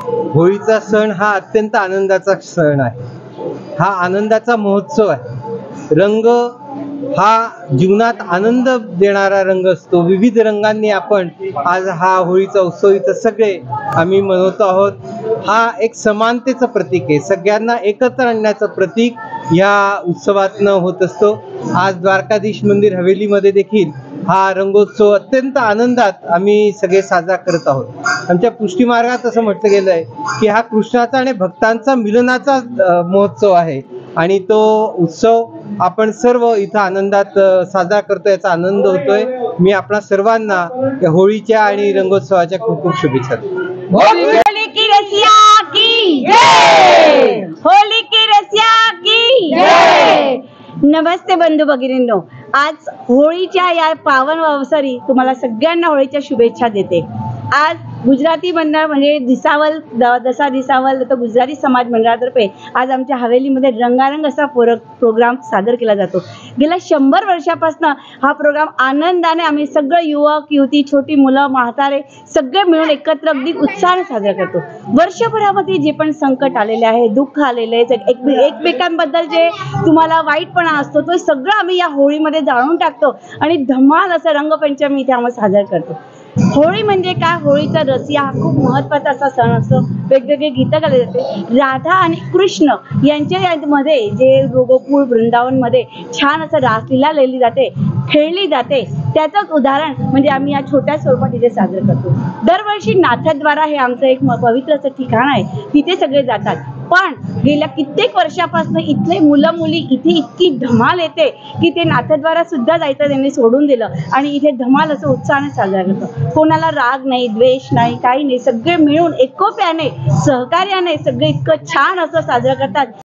होळीचा सण हा अत्यंत आनंदाचा सण आहे. हा आनंदाचा महोत्सव आहे. रंग हा जीवनात आनंद देणारा रंग असतो. विविध रंगांनी आपण आज हा होळीचा उत्सव इथं सगळे आम्ही मनवतो आहोत. हा एक समानतेचं प्रतीक आहे. सगळ्यांना एकत्र आणण्याचं प्रतीक या उत्सवातनं होत असतो. आज द्वारकाधीश मंदिर हवेलीमध्ये देखील हा रंगोत्सव अत्यंत आनंदात आम्ही सगळे साजरा करत आहोत. आमच्या पुष्टी मार्गात असं म्हटलं गेलं आहे की हा कृष्णाचा आणि भक्तांचा मिलनाचा महोत्सव आहे आणि तो उत्सव आपण सर्व इथं आनंदात साजरा करतो, याचा आनंद होतोय. मी आपणा सर्वांना या होळीच्या आणि रंगोत्सवाच्या खूप खूप शुभेच्छा देतो. होली की रसिया की जय, होली की रसिया की जय. नमस्ते बंधू भगिनींनो, आज होळीच्या या पावन अवसरी तुम्हाला सगळ्यांना होळीच्या शुभेच्छा देते. आज गुजराती मंडळ म्हणजे दिसावल दसा दिसावल तर गुजराती समाज मंडळातर्फे आज आमच्या हवेलीमध्ये रंगारंग असा प्रोग्राम सादर केला जातो. गेल्या 100 वर्षापासून हा प्रोग्राम आनंदाने आम्ही सगळे युवक युवती, छोटी मुलं, म्हातारे सगळे मिळून एकत्र अगदी उत्साहाने साजरा करतो. वर्षभरामध्ये जे पण संकट आलेले आहे, दुःख आलेले आहे, एकमेकांबद्दल जे तुम्हाला वाईटपणा असतो तो सगळं आम्ही या होळीमध्ये जाळून टाकतो आणि धमाल असं रंगपंचमी इथे आम्ही साजरा करतो. होळी म्हणजे काय? होळीचा रसिया हा खूप महत्त्वाचा असा सण असतो. वेगवेगळे गीतं गायले जाते. राधा आणि कृष्ण यांच्यामध्ये जे गोकुळ वृंदावनमध्ये छान असं रासलीला लिहिली जाते, खेळली जाते, त्याचंच उदाहरण म्हणजे आम्ही या छोट्या स्वरूपात इथे साजरं करतो. दरवर्षी नाथद्वारा हे आमचं एक पवित्र असं ठिकाण आहे, तिथे सगळे जातात. पण गेल्या कित्येक वर्षापासून इथले मुलं मुली इथे इतकी धमाल येते की ते नाथद्वारा सुद्धा जायचं त्यांनी सोडून दिलं आणि इथे धमाल असं उत्साहाने साजरा करतो. कोणाला राग नाही, द्वेष नाही, काही नाही, सगळे मिळून एकोप्याने सहकार्याने सगळे इतकं छान असं साजरं करतात.